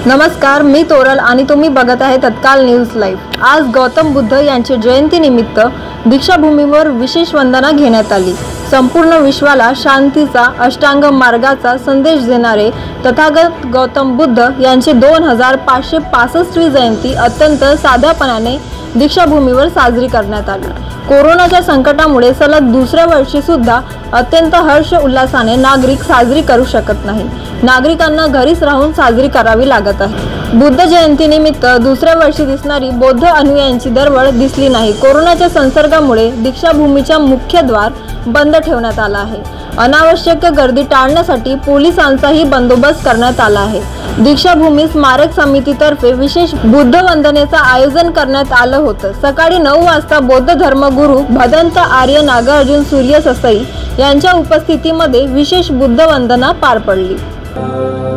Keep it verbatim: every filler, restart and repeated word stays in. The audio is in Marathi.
नमस्कार, मी तोरल आणि तुम्ही बघत आहे तत्काल न्यूज लाईव्ह। आज गौतम बुद्ध यांच्या जयंती निमित्त दीक्षाभूमीवर विशेष वंदना घेण्यात आली। संपूर्ण विश्वाला शांतीचा अष्टांग मार्गाचा संदेश देणारे तथागत गौतम बुद्ध यांची दोन हजार पाचशे पासष्टवी जयंती अत्यंत साध्यापणाने दीक्षाभूमीवर साजरी करण्यात आली। कोरोनाच्या संकटामुळे सलग दुसऱ्या वर्षी सुद्धा अत्यंत हर्ष उल्हासाने नागरिक साजरी करू शकत नाही। नागरिकांना घरीच राहून साजरी करावी लागत आहे। बुद्ध जयंती निमित्त दुसऱ्या वर्षी दिसणारी बौद्ध अनुयायांची दरवळ दिसली नाही। कोरोनाच्या संसर्गामुळे दीक्षाभूमीचा मुख्य द्वार बंद ठेवण्यात आला आहे। अनावश्यक गर्दी टाळण्यासाठी पोलिसांचाही बंदोबस्त करण्यात आला आहे। दीक्षाभूमी स्मारक समितीतर्फे विशेष बुद्ध वंदनेचे आयोजन करण्यात आलं होतं। सकाळी नऊ वाजता बौद्ध धर्मगुरू भदंत आर्य नागार्जुन सूर्य ससाई यांच्या उपस्थितीमध्ये विशेष बुद्ध वंदना पार पडली।